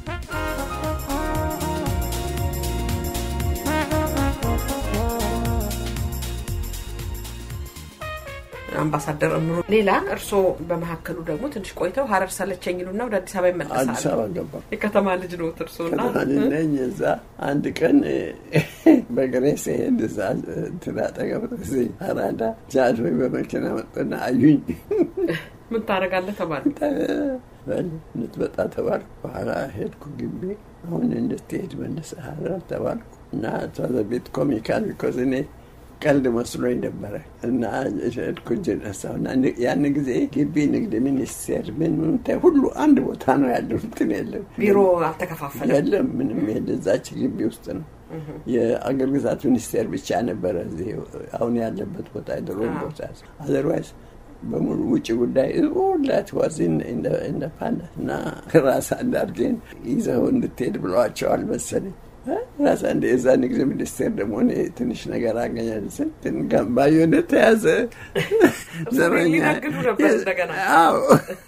አምባሳደር እምሩ ሌላ እርሶ በመሐከሉ ደግሞ ትንሽ ቆይተው ሐረር ሰለቸኝሉና ወደ አዲስ አበባ ይመለሳሉ። አዲስ አበባ ገባ። የከተማ ልጅ ነው እርሶና ነኝ። እዛ አንድ ቀን በግሬስ እንደዛ ተናጠቀው እዚህ አራዳ ጃጅ ወይ በመኪና መጥተና አዩኝ። ምን ታረጋለህ ተባልኩ። በል ልትመጣ ተባልኩ። በኋላ ሄድኩ ግቢ። አሁን እንድትሄድ መለሰህ ሐረር ተባልኩ እና ተዘቢት ኮሚካል ኮዝኔ ቀልድ መስሎኝ ነበር እና ሄድኩ ጀነሳውና ያን ጊዜ ግቢ ንግድ ሚኒስቴር ምን ምን ሁሉ አንድ ቦታ ነው ያለው። እንትን የለም፣ ቢሮ አልተከፋፈለም፣ የለም፣ ምንም የለም። እዛች ግቢ ውስጥ ነው የአገር ግዛት ሚኒስቴር ብቻ ነበር እዚህ አሁን ያለበት ቦታ ድሮ ቦታ። አዘርዋይስ በሙሉ ውጭ ጉዳይ ሁላት ዋዚን እንደ እንደ ፓና እና ራስ አንዳርጌን ይዘው እንድትሄድ ብለዋቸዋል መሰለኝ። ራስ አንድ የዛ ንግድ ሚኒስቴር ደግሞ ትንሽ ነገር አገኛል ስንትን ጋምባዮነ ተያዘ ዘረኛ አዎ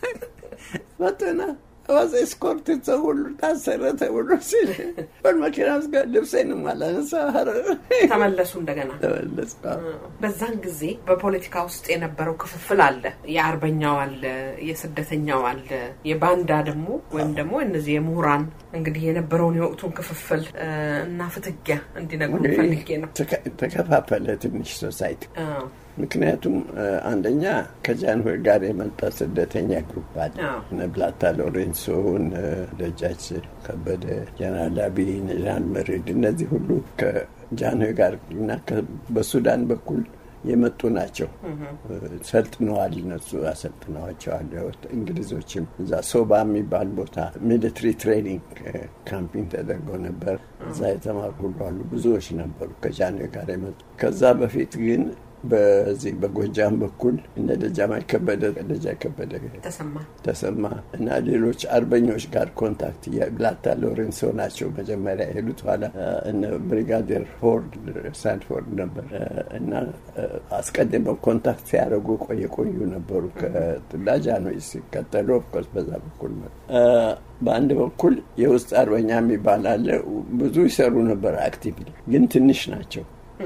ወጥና ዋዝ ስኮርት ተሁሉ ታሰረ ተብሎ ሲል በመኪናስ ጋር ልብሴን ማላነሳ ተመለሱ እንደገና ተመለሱ። በዛን ጊዜ በፖለቲካ ውስጥ የነበረው ክፍፍል አለ። የአርበኛው አለ፣ የስደተኛው አለ፣ የባንዳ ደግሞ ወይም ደግሞ እነዚህ የምሁራን እንግዲህ የነበረውን የወቅቱን ክፍፍል እና ፍትጊያ እንዲነግሩ ፈልጌ ነው። ተከፋፈለ ትንሽ ሶሳይቲ። ምክንያቱም አንደኛ ከጃንሆይ ጋር የመጣ ስደተኛ ግሩፕ አለ። ነብላታ ሎሬንሶ፣ ደጃች ከበደ፣ ጀነራል አብይ፣ ጃን መሬድ እነዚህ ሁሉ ከጃንሆይ ጋር እና በሱዳን በኩል የመጡ ናቸው። ሰልጥነዋል፣ እነሱ አሰልጥነዋቸዋል። እንግሊዞችም እዛ ሶባ የሚባል ቦታ ሚሊተሪ ትሬኒንግ ካምፒንግ ተደርጎ ነበር። እዛ የተማሩ ሁሉ አሉ፣ ብዙዎች ነበሩ ከጃንሆይ ጋር የመጡ። ከዛ በፊት ግን በዚህ በጎጃም በኩል እነ ደጃማይ ከበደ ደጃ ከበደ ተሰማ ተሰማ እና ሌሎች አርበኞች ጋር ኮንታክት ያብላታ ሎሬንሶ ናቸው መጀመሪያ ሄዱት። ኋላ እነ ብሪጋዴር ፎርድ ሳንፎርድ ነበር እና አስቀድመው ኮንታክት ሲያደርጉ ቆየ ቆዩ ነበሩ ከዳጃኖይ ሲከተሉ ኦፍኮርስ በዛ በኩል ነው። በአንድ በኩል የውስጥ አርበኛ የሚባል አለ። ብዙ ይሰሩ ነበር አክቲቭሊ፣ ግን ትንሽ ናቸው።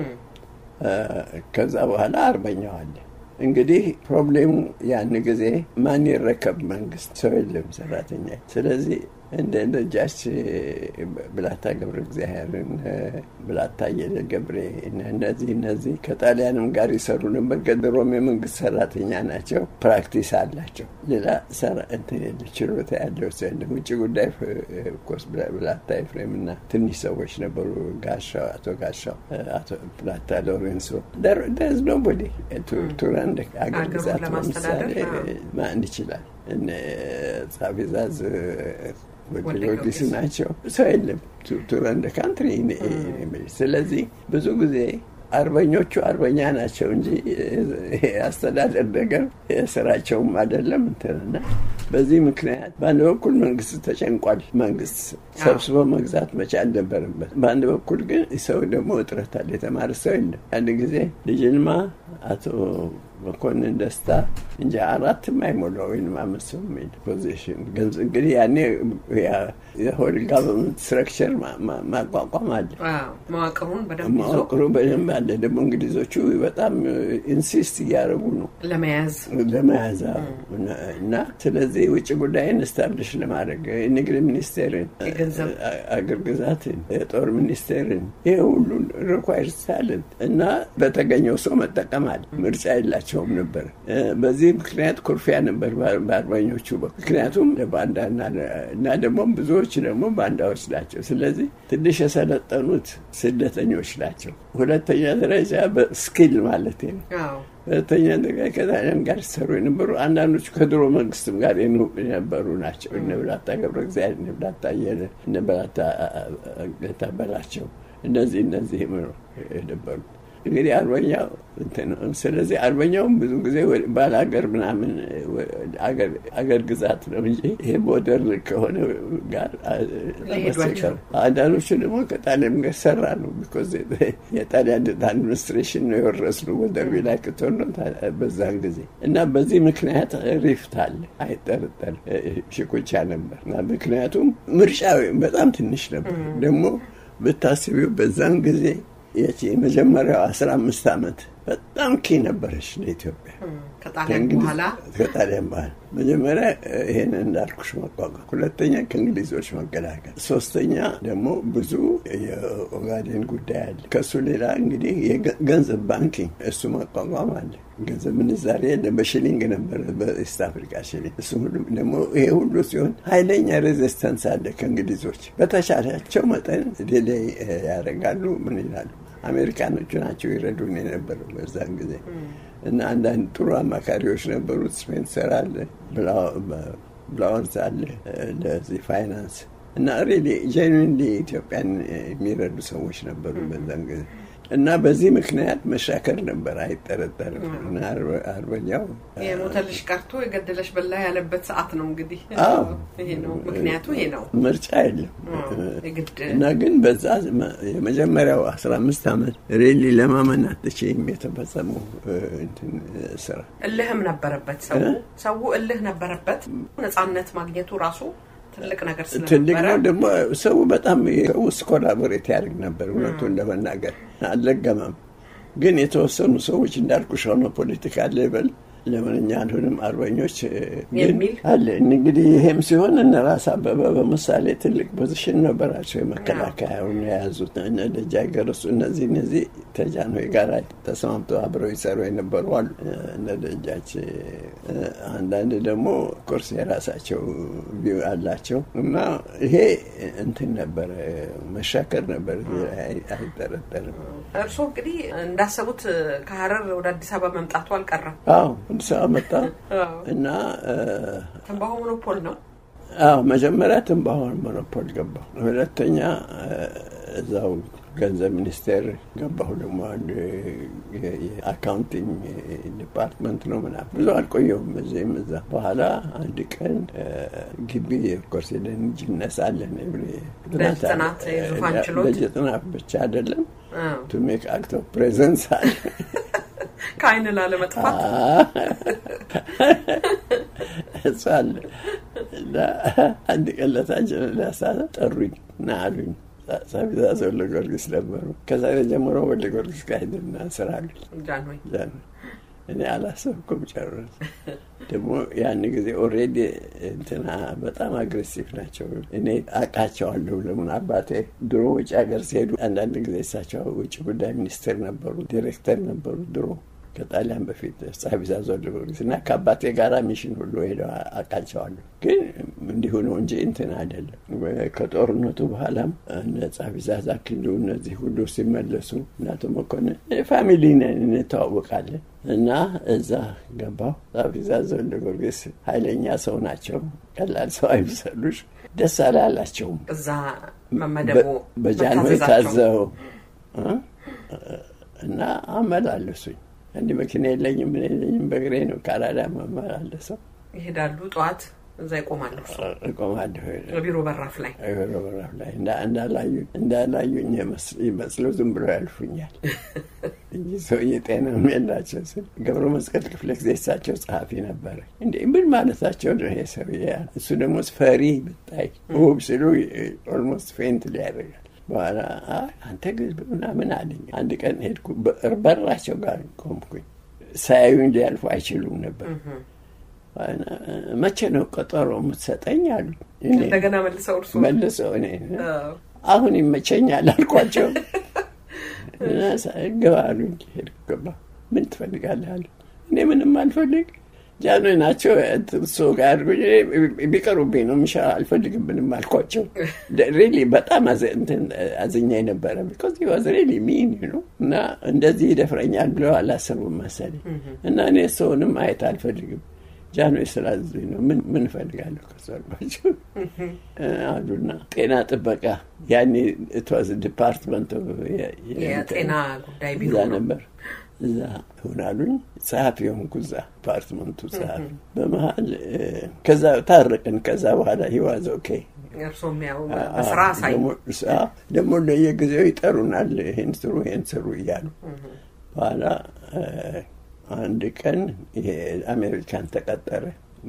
ከዛ በኋላ አርበኛው አለ። እንግዲህ ፕሮብሌሙ ያን ጊዜ ማን ይረከብ? መንግስት፣ ሰው የለም ሰራተኛ። ስለዚህ እንደ ደጃች ብላታ ገብረ እግዚአብሔርን ብላታ የለ ገብሬ እነዚህ እነዚህ ከጣሊያንም ጋር ይሰሩ ነበር። ገድሮም የመንግስት ሰራተኛ ናቸው፣ ፕራክቲስ አላቸው። ሌላ ሰራ እንትን ችሎታ ያለው ሰው ውጭ ጉዳይ ኮርስ ብላታ ኤፍሬምና ትንሽ ሰዎች ነበሩ። ጋሻው አቶ ጋሻው አቶ ብላታ ሎሬንሶ there's nobody to to run the አገር ግዛት ለማስተዳደር ማን ይችላል? እነ ጻቢዛዝ ወዲስ ናቸው። ሰው የለም to run the country። ስለዚህ ብዙ ጊዜ አርበኞቹ አርበኛ ናቸው እንጂ አስተዳደር ነገር ስራቸውም አይደለም እንትና በዚህ ምክንያት በአንድ በኩል መንግስት ተጨንቋል። መንግስት ሰብስቦ መግዛት መቻል ነበረበት። በአንድ በኩል ግን ሰው ደግሞ እጥረት አለ፣ የተማረ ሰው የለም። አንድ ጊዜ ልጅልማ አቶ መኮንን ደስታ እንጂ አራት ማይሞላው ወይንም አምስት ሰው ሜድ ፖዚሽን ገንዘብ እንግዲህ ያኔ የሆል ጋቨርንመንት ስትራክቸር ማቋቋም አለ። መዋቅሩን በደንብ ይዞ መዋቅሩን በደንብ አለ። ደግሞ እንግሊዞቹ በጣም ኢንሲስት እያደረጉ ነው ለመያዝ ለመያዝ እና ስለዚህ ውጭ ጉዳይን ስታብሊሽ ለማድረግ ንግድ ሚኒስቴርን፣ አገር ግዛትን፣ የጦር ሚኒስቴርን ይሄ ሁሉ ሪኳየርስ ታለንት እና በተገኘው ሰው መጠቀም አለ። ምርጫ የላቸው አይመቻቸውም ነበር። በዚህ ምክንያት ኩርፊያ ነበር በአርበኞቹ። ምክንያቱም ባንዳና እና ደግሞ ብዙዎች ደግሞ ባንዳዎች ናቸው። ስለዚህ ትንሽ የሰለጠኑት ስደተኞች ናቸው። ሁለተኛ ደረጃ በስኪል ማለት ነው። ሁለተኛ ደረጃ ከጣሊያን ጋር ሰሩ የነበሩ አንዳንዶቹ ከድሮ መንግስትም ጋር የነበሩ ናቸው። እነ ብላታ ገብረ እግዚአብሔር፣ እነ ብላታ አየለ፣ እነ ብላታ ገታበላቸው እነዚህ እነዚህ የነበሩ እንግዲህ አርበኛው እንትን ነው። ስለዚህ አርበኛውም ብዙ ጊዜ ባላገር ምናምን አገር አገር ግዛት ነው እንጂ ይሄ ሞደርን ከሆነ ጋር ለማስተካከል አንዳንዶቹ ደግሞ ከጣሊያን ጋር ሰራ ነው። ቢኮዝ የጣሊያን አድሚኒስትሬሽን ነው የወረስነው ወደ ቢላክቶ ነው በዛን ጊዜ እና በዚህ ምክንያት ሪፍት አለ አይጠረጠር ሽኩቻ ነበር። ምክንያቱም ምርጫው በጣም ትንሽ ነበር። ደግሞ በታስቢው በዛን ጊዜ የቺ መጀመሪያው አስራ አምስት አመት በጣም ኪ ነበረች ለኢትዮጵያ ከጣሊያን በኋላ ከጣሊያን በኋላ መጀመሪያ ይሄን እንዳልኩሽ መቋቋም፣ ሁለተኛ ከእንግሊዞች መገላገል፣ ሶስተኛ ደግሞ ብዙ የኦጋዴን ጉዳይ አለ። ከሱ ሌላ እንግዲህ የገንዘብ ባንኪንግ እሱ መቋቋም አለ። ገንዘብ ምንዛሬ በሽሊንግ ነበር በኢስት አፍሪካ ሽሊንግ። እሱ ሁሉ ደግሞ ይሄ ሁሉ ሲሆን ኃይለኛ ሬዚስተንስ አለ ከእንግሊዞች። በተቻላቸው መጠን ዲሌይ ያደርጋሉ። ምን ይላሉ አሜሪካኖቹ ናቸው ይረዱን የነበረው በዛን ጊዜ እና አንዳንድ ጥሩ አማካሪዎች ነበሩት። ስፔንሰር አለ፣ ብላወርዝ አለ ለዚህ ፋይናንስ እና ሪሊ ጄኑዊንሊ ኢትዮጵያን የሚረዱ ሰዎች ነበሩ በዛን ጊዜ እና በዚህ ምክንያት መሻከር ነበር አይጠረጠርም። እና አርበኛው የሞተልሽ ቀርቶ የገደለሽ በላ ያለበት ሰዓት ነው እንግዲህ። ይሄ ነው ምክንያቱ፣ ይሄ ነው ምርጫ የለም እና ግን በዛ የመጀመሪያው አስራ አምስት አመት ሪሊ ለማመን አትችይም የተፈጸመው እንትን ስራ። እልህም ነበረበት ሰው ሰው እልህ ነበረበት። ነፃነት ማግኘቱ ራሱ ትልቅ ነገር ስለነበረ ትልቅ ነው። ደግሞ ሰው በጣም ውስጥ ኮላቦሬት ያደርግ ነበር። እውነቱን ለመናገር አልለገመም። ግን የተወሰኑ ሰዎች እንዳልኩሽ ሆኖ ፖለቲካ ሌቨል ለምንኛ አልሆንም አርበኞች የሚል አለ። እንግዲህ ይሄም ሲሆን እነ ራስ አበበ በምሳሌ ትልቅ ፖዚሽን ነበራቸው። የመከላከያውን የያዙት እነ ደጃይ ገረሱ እነዚህ እነዚህ ተጃኖይ ጋር ተስማምተው አብረው ይሰሩ የነበሩ አሉ። እነ ደጃች አንዳንድ ደግሞ ኮርስ የራሳቸው ቢው አላቸው እና ይሄ እንትን ነበር መሻከር ነበር አይጠረጠርም። እርሶ እንግዲህ እንዳሰቡት ከሐረር ወደ አዲስ አበባ መምጣቱ አልቀረም። አዎ አዲስ አበባ መጣ እና ትንባሆ ሞኖፖል ነው። አዎ መጀመሪያ ትንባሆ ሞኖፖል ገባ። ሁለተኛ እዛው ገንዘብ ሚኒስቴር ገባሁ። ደግሞ የአካውንቲንግ ዲፓርትመንት ነው ምናምን ብዙ አልቆየሁም እዚህም እዛ። በኋላ አንድ ቀን ግቢ ኮርስ ደንጅነስ አለን ጥናት የዙፋን ችሎት ጥናት ብቻ አይደለም to make act of presence አለ ካይን ላለመጥፋት እሷል እና አንድ ቀን ለታችን ለሳለ ጠሩኝ ና አሉኝ። ሳቢዛ ዘለ ጊዮርጊስ ነበሩ። ከዛ ጀምሮ ወደ ጊዮርጊስ ጋይድና ስራሉ ጃንሆይ ጃንሆይ እኔ አላሰብኩም ጨርስ። ደግሞ ያን ጊዜ ኦሬዲ እንትና በጣም አግሬሲቭ ናቸው። እኔ አቃቸዋለሁ። ለምን አባቴ ድሮ ውጭ ሀገር ሲሄዱ አንዳንድ ጊዜ እሳቸው ውጭ ጉዳይ ሚኒስቴር ነበሩ፣ ዲሬክተር ነበሩ ድሮ ከጣሊያን በፊት ሳቢዛ ዘለ ጊዮርጊስና ከአባቴ ጋራ ሚሽን ሁሉ ሄደው አቃቸዋለሁ። ግን እንዲሁ ነው እንጂ እንትን አይደለም። ከጦርነቱ በኋላም ነጻ ቢዛዛ ክሉ እነዚህ ሁሉ ሲመለሱ እናቱ መኮንን ፋሚሊ ነን እንተዋወቃለን እና እዛ ገባሁ። ሳቢዛ ዘለ ጊዮርጊስ ኃይለኛ ሰው ናቸው። ቀላል ሰው አይመስሉሽ። ደስ አላላቸውም እዛ መመደቡ በጃንሆይ ታዘው እና አመላለሱኝ። አንድ መኪና የለኝም ምን የለኝም በእግሬ ነው ካራዳ ማመላለሰው። ይሄዳሉ ጠዋት እዛ ይቆማሉ። ይቆማሉ ቢሮ በራፍ ላይ ቢሮ በራፍ ላይ እንዳ እንዳላዩ እንዳላዩኝ ይመስሉ ዝም ብሎ ያልፉኛል እንጂ ሰው የጤናም የላቸው። ገብረ መስቀል ክፍለ ጊዜ እሳቸው ጸሐፊ ነበረ። እንዴ ምን ማለታቸው ነው ይሄ ሰው? እሱ ደግሞ ፈሪ ብታይ ውብ ሲሉ ኦልሞስት ፌንት ሊያደርጋል። በኋላ አንተ ግን ምናምን አለኝ። አንድ ቀን ሄድኩ በራቸው ጋር ቆምኩኝ። ሳያዩኝ ሊያልፉ አይችሉም ነበር። መቼ ነው ቀጠሮ የምትሰጠኝ አሉ። እንደገና መልሰው እርሱ መልሰው እኔ አሁን ይመቸኛል አልኳቸው እና ገባሉ። ሄድኩ ገባ። ምን ትፈልጋለህ አሉ። እኔ ምንም አልፈልግ ጃኖ ናቸው እሱ ጋር ቢቀሩብኝ ነው ምሻል አልፈልግም ምንም አልኳቸው ሪሊ በጣም አዘኛ ነበር because he was really mean you know እና እንደዚህ ይደፍረኛል ብለው አላሰቡም መሰለኝ እና እኔ ሰውንም አይት አልፈልግም ጃኖ ስለዚህ ነው ምን ምን ፈልጋለሁ ከሰርባቸው አሉና ጤና ጥበቃ ያኔ it was a department of የጤና ጉዳይ ቢሮ ነበር እዛ ሆናሉኝ ጻፊውን ኩዛ ዲፓርትመንቱ ጻፊ በመሃል ከዛ ታረቀን ከዛ በኋላ he was okay እርሶም ያው በስራ ሳይ ደሞ ለየጊዜው ይጠሩናል ይሄን ስሩ ይሄን ስሩ ይያሉ በኋላ አንድ ቀን የአሜሪካን ተቀጠረ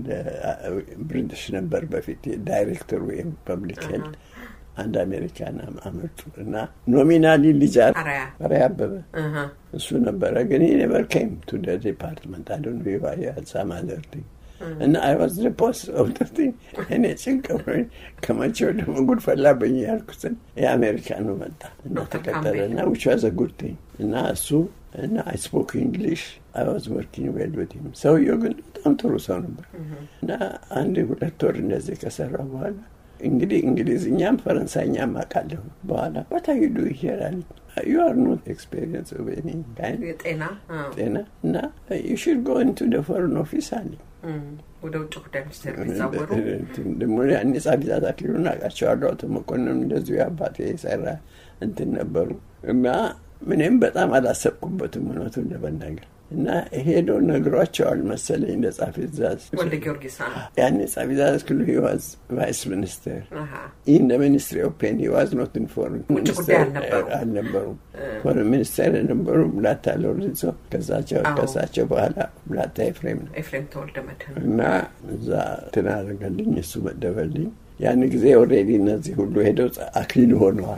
ብሪቲሽ ነበር በፊት ዳይሬክተሩ የፐብሊክ ሄልት አንድ አሜሪካን አመጡና ኖሚናሊ ሊጃር አሪያ አበበ እሱ ነበር ግን he never came to the department I don't know why had some other thing and I was the boss of the thing and it's incoming ከመቼው ደግሞ ጉድ ፈላብኝ ያልኩትን የአሜሪካኑ መጣ እና ተቀጠረና which was a good thing እና እሱ እና I spoke English I was working well with him so you ግን በጣም ጥሩ ሰው ነበር እና አንድ ሁለት ወር እንደዚህ ከሰራ በኋላ እንግዲህ እንግሊዝኛም ፈረንሳይኛም አቃለሁ በኋላ what are you doing here you are not experienced of any kind ጤና ጤና እና you should go into the foreign office ali ወደ ውጭ ጉዳይ ሚኒስቴር ቢዛወሩ ደሞ ያኔ ጻፊዛት አክሊሉና አቃቸዋለሁ ተመቆንም እንደዚህ አባቴ ሰራ እንትን ነበሩ እና ምንም በጣም አላሰብኩበትም ነው ለበናገር እና ሄዶ ነግሯቸዋል መሰለኝ ለጻፊዛት ወልደ ጊዮርጊስ ያኔ ጻፊዛት ክሉ he was vice minister in the ministry of pen he was not in foreign minister አልነበሩ foreign minister ነበሩ ብላታ ሎሬንዞ ከዛቸው ከዛቸው በኋላ ብላታ ኤፍሬም ኤፍሬም ተወልደ መድህን እና እዛ ተናረገልኝ እሱ መደበልኝ ያን ጊዜ ኦሬዲ እነዚህ ሁሉ ሄደው አክሊል ሆነዋል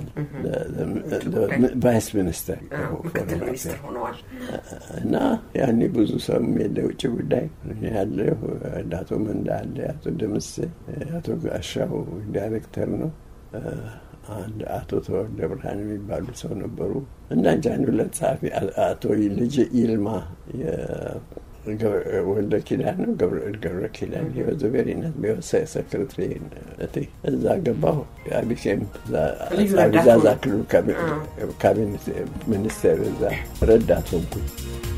ቫይስ ሚኒስተር ሆነዋል እና ያኔ ብዙ ሰው የለ ውጭ ጉዳይ ያለው ዳቶ መንዳለ አቶ ደምስ አቶ ጋሻው ዳይሬክተር ነው አንድ አቶ ተወልደ ብርሃን የሚባሉ ሰው ነበሩ እና ጃን ሁለት ጻፊ አቶ ልጅ ይልማ ወልደ ኪዳን ነው ገብረ ገብረ ኪዳን he was a very nice he was secretary in the እዛ ገባሁ I became the ዛክሉ ካቢኔት ሚኒስተር እዛ ረዳት ሆንኩኝ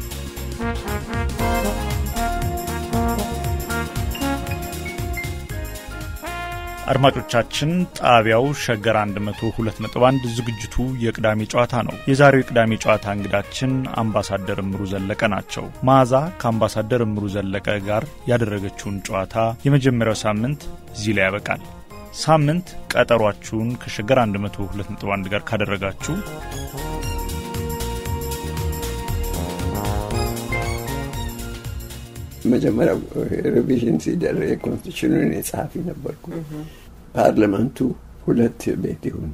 አድማጮቻችን ጣቢያው ሸገር መቶ ሁለት ነጥብ አንድ ዝግጅቱ የቅዳሜ ጨዋታ ነው። የዛሬው ቅዳሜ ጨዋታ እንግዳችን አምባሳደር እምሩ ዘለቀ ናቸው። ማዛ ከአምባሳደር እምሩ ዘለቀ ጋር ያደረገችውን ጨዋታ የመጀመሪያው ሳምንት እዚህ ላይ ያበቃል። ሳምንት ቀጠሯችሁን ከሸገር መቶ ሁለት ነጥብ አንድ ጋር ካደረጋችሁ መጀመሪያ ሪቪዥን ሲደረግ ኮንስቲቱሽኑን የጻፊ ነበርኩ ፓርላመንቱ ሁለት ቤት ይሁን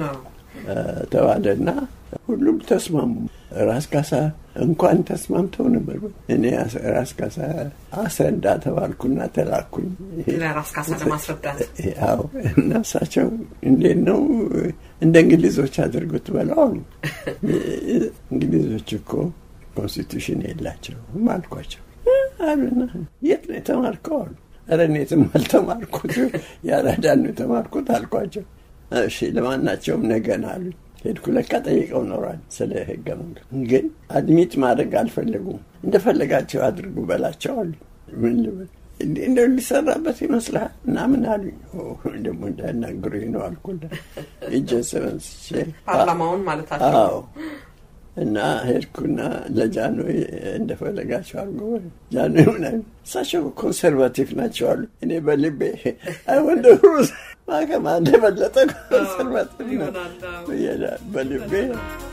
ተዋደና ሁሉም ተስማሙ ራስ ካሳ እንኳን ተስማምተው ነበር እኔ ራስ ካሳ አስረዳ ተባልኩና ተላኩኝ ለራስ ካሳ ለማስረዳት ያው እናሳቸው እንዴት ነው እንደ እንግሊዞች አድርጉት በላው እንግሊዞች እኮ ኮንስቲቱሽን የላቸው ማልኳቸው አሉና የት ነው የተማርከው አረኔትም አልተማርኩት ያራዳን ነው የተማርኩት አልኳቸው እሺ ለማናቸውም ነገና አሉ ሄድኩ ለካ ጠይቀው ኖራል ስለ ህገ መንግስት ግን አድሚት ማድረግ አልፈለጉም እንደፈለጋቸው አድርጉ በላቸው አሉ ምን ልበል እንደው ሊሰራበት ይመስላል እና ምን አሉኝ ደግሞ እንዳናግሩኝ ነው አልኩላ እጀሰንስ ፓርላማውን ማለታቸው አዎ እና ሄድኩና ለጃኖ እንደፈለጋቸው አርጎ ጃኖ ምናምን ሳቸው ኮንሰርቫቲቭ ናቸው አሉ እኔ በልቤ አይ ወንደሩ ማከማ እንደበለጠ ኮንሰርቫቲቭ ነው በልቤ